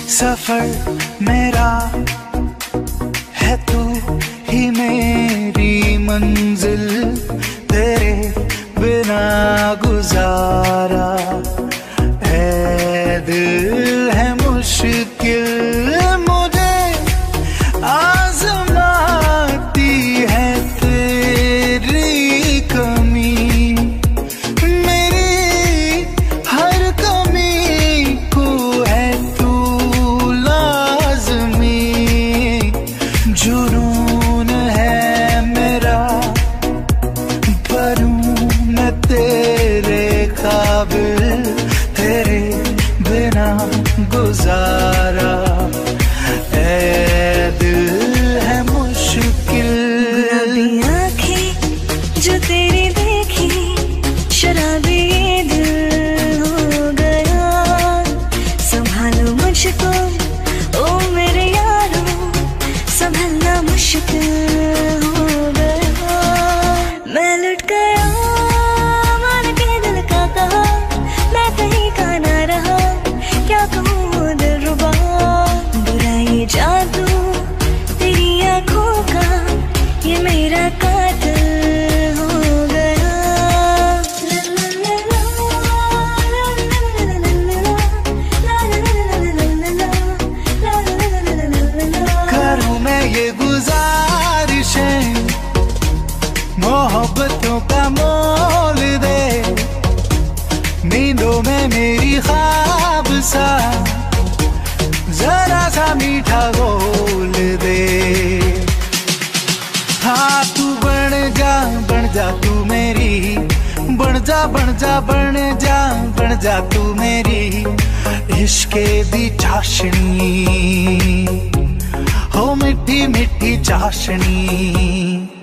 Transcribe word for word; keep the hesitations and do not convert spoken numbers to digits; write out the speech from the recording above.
सफर मेरा है, तू ही मेरी मंजिल, तेरे बिना गुजारा है दिल है मुश्किल, मुझे आजमाती है तेरी कमी, मेरी हर कमी को है तू लाज़मी, जुनून है मेरा पर हूँ मैं तेरे काबिल, तेरे बिना गुजारा ऐ दिल है मुश्किल। गुलाबी आँखें जो तेरी देखी, शराबी ये दिल हो गया, संभालो मुझको ओ मेरे यारो, संभलना मुश्किल हो गया, मैं लुट गया मान के दिल का कहा, मैं कहीं का ना रहा, क्या कहूँ दिलरुबा, बुरा ये जादू तेरी आँखों का, ये मेरा कातिल हो गया। करूँ मैं ये गुजारिशें, मोहब्बतों का मोल दे, नींदों में मेरी ख्वाब सा जरा सा मीठा बोल दे, हाँ तू बन जा बन जा तू मेरी, बन जा बन जा बन जा बन जा तू मेरी इश्के दी चाशनी, हो मिठी मिठी चाशनी।